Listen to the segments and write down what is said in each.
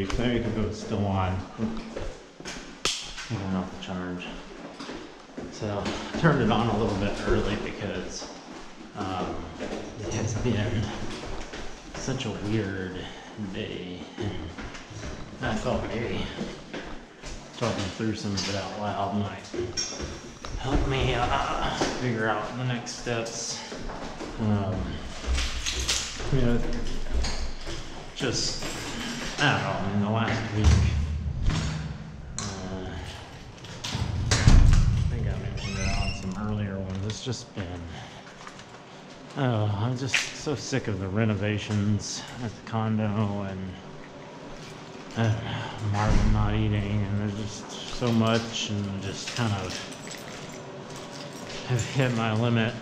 3:30, so maybe if it was still on. Taking off the charge. So I turned it on a little bit early because it has been such a weird day, and I thought maybe talking through some of it out loud might help me figure out the next steps. You know, just, I don't know, in the last week, I think I mentioned it on some earlier ones, it's just been, I'm just so sick of the renovations at the condo, and Marvin not eating, and there's just so much, and just kind of have hit my limit.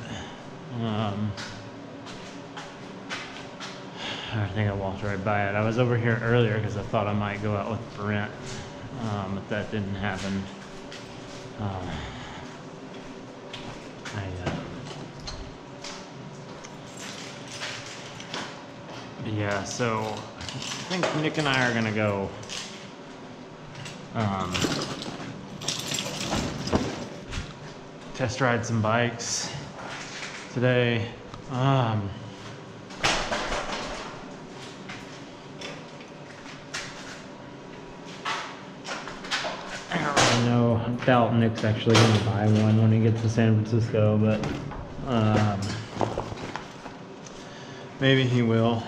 I think I walked right by it. I was over here earlier because I thought I might go out with Brent, but that didn't happen. Yeah, so I think Nick and I are gonna go test ride some bikes today. I doubt Nick's actually gonna buy one when he gets to San Francisco, but maybe he will.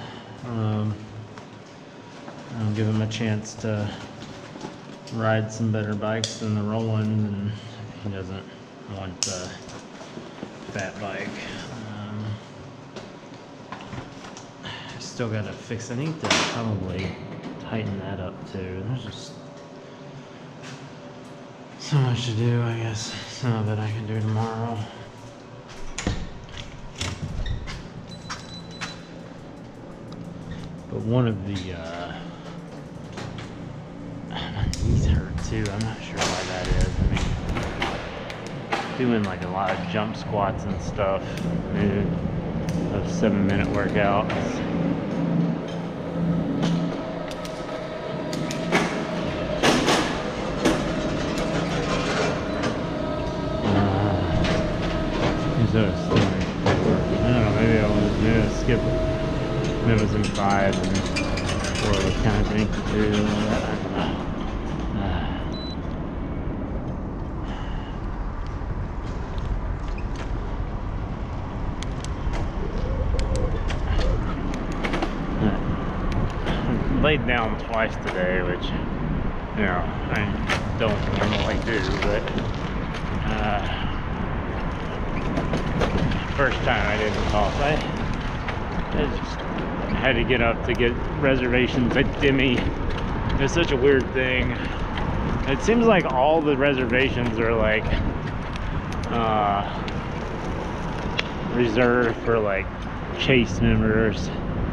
I'll give him a chance to ride some better bikes than the Roland, and if he doesn't want the fat bike. I still gotta fix. I need to probably tighten that up too. There's just so much to do, I guess. Some of it I can do tomorrow. But one of the, my knees hurt too. I'm not sure why that is. I mean, doing like a lot of jump squats and stuff. A 7-minute workouts. So it's like, I don't know, maybe I'll skip it. Maybe it was in 5 and 4 was kind of drinking too. I don't know. I laid down twice today, which, you know, I don't normally do, but first time I didn't cough. I just had to get up to get reservations at Demi. It's such a weird thing. It seems like all the reservations are like reserved for like Chase members.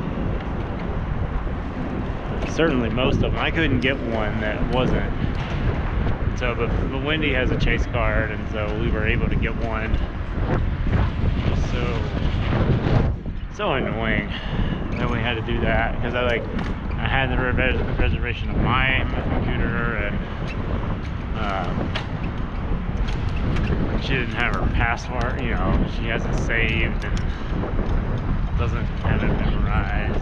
Certainly most of them. I couldn't get one that wasn't. So, but Wendy has a Chase card, and so we were able to get one. So annoying that we had to do that, because I had the reservation on my computer, and she didn't have her password, you know, she hasn't saved and doesn't have it memorized.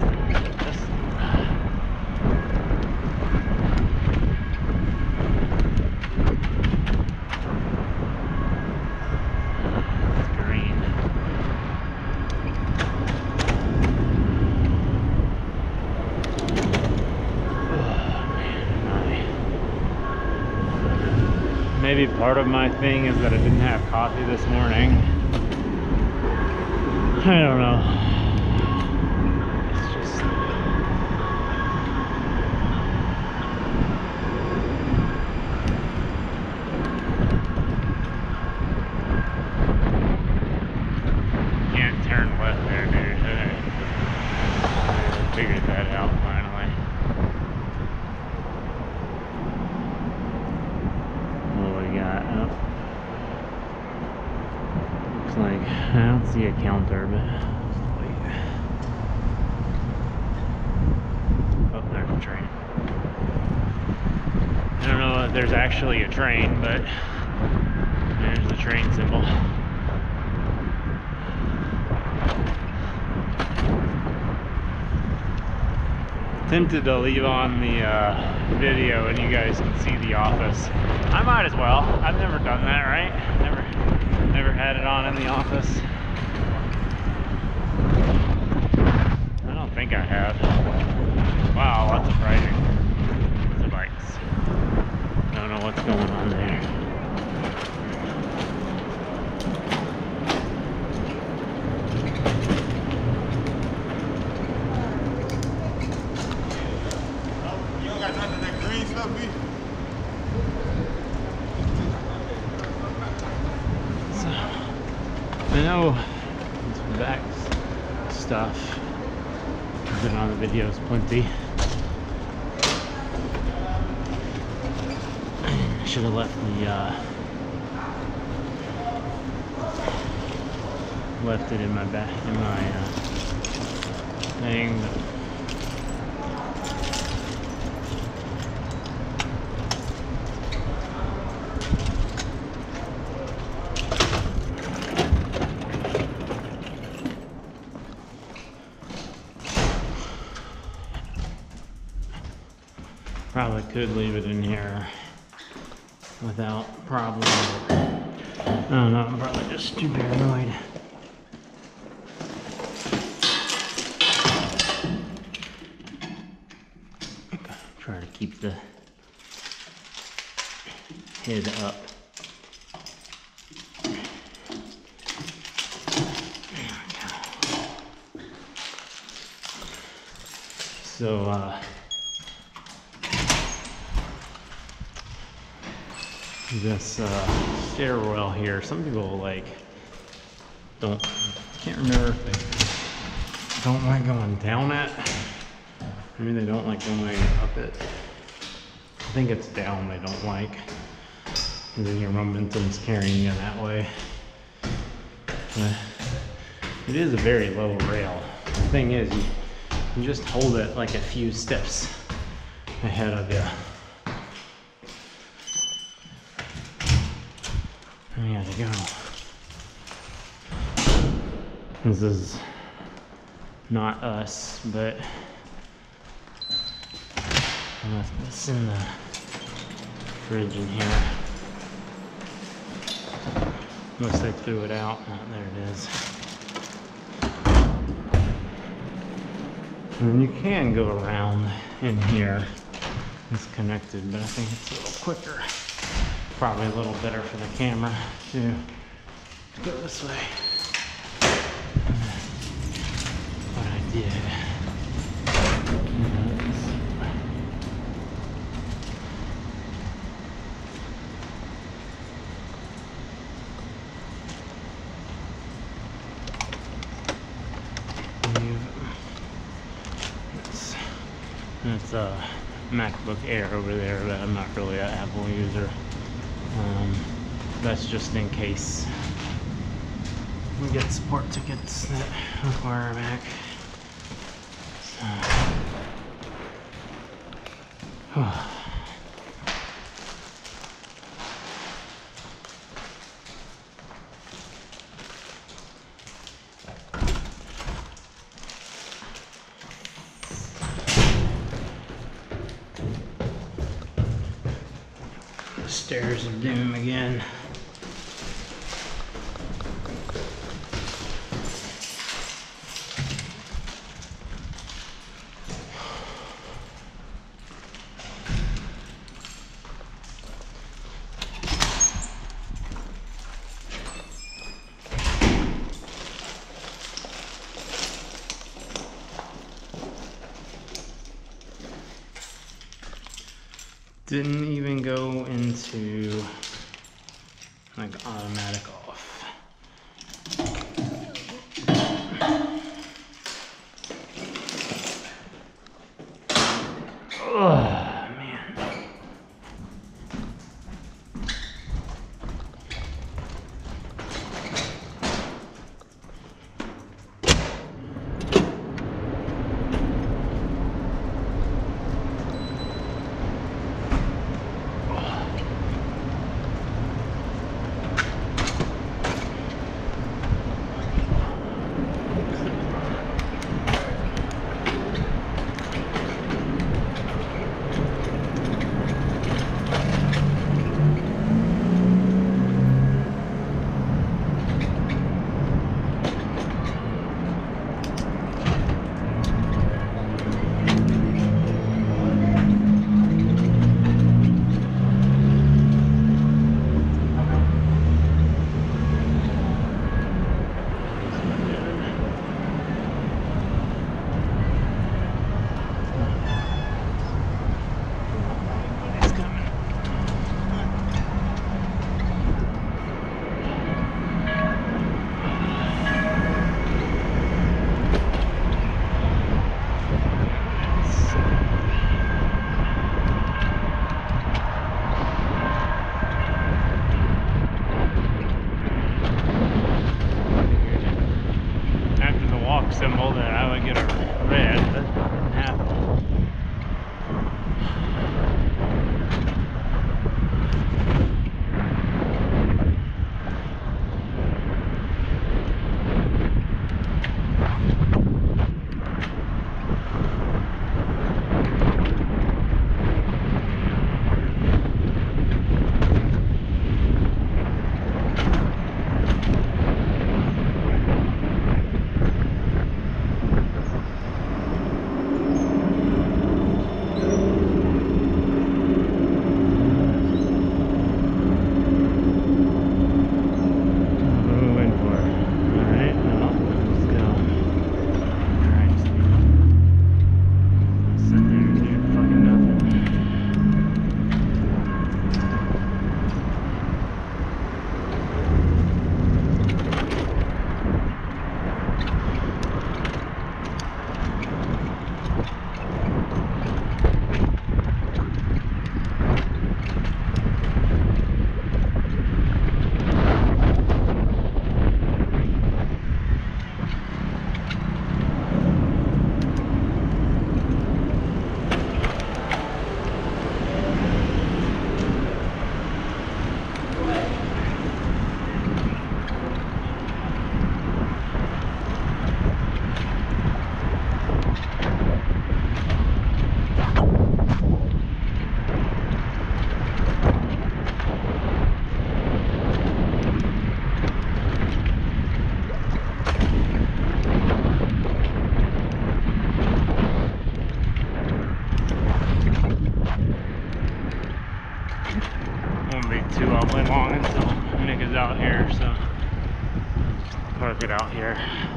Maybe part of my thing is that I didn't have coffee this morning. I don't know. It's just... Can't turn left there, dude. I figured that out finally. Like, I don't see a counter, but wait. Oh, there's a train. know if there's actually a train, but there's the train symbol. Tempted to leave on the video and you guys can see the office. I might as well. I've never done that, right? Never had it on in the office. I don't think I have. Wow, lots of riding. Lots of bikes. Don't know what's going on there. I know it's back stuff. I've been on the videos plenty. I should have left it in my back thing. But probably could leave it in here without problem. I don't know, I'm probably just too paranoid. Try to keep the head up. So, this stairwell here, some people can't remember if they don't like going down it. Maybe they don't like going up it. I think it's down they don't like. And then your momentum's carrying you that way. But it is a very low rail. The thing is, you just hold it like a few steps ahead of you. There you go. This is not us, but it's in the fridge in here. Unless they threw it out. Oh, there it is. And you can go around in here. It's connected, but I think it's a little quicker. Probably a little better for the camera to go this way. What I did. It's a MacBook Air over there, but I'm not really an Apple user. That's just in case we get support tickets that require a Mac. Stairs of doom again. Didn't even go into like automatic off. Oh man. symbol that I would get a red, but that didn't happen. Won't be too all the way long until Nick is out here, so park it out here.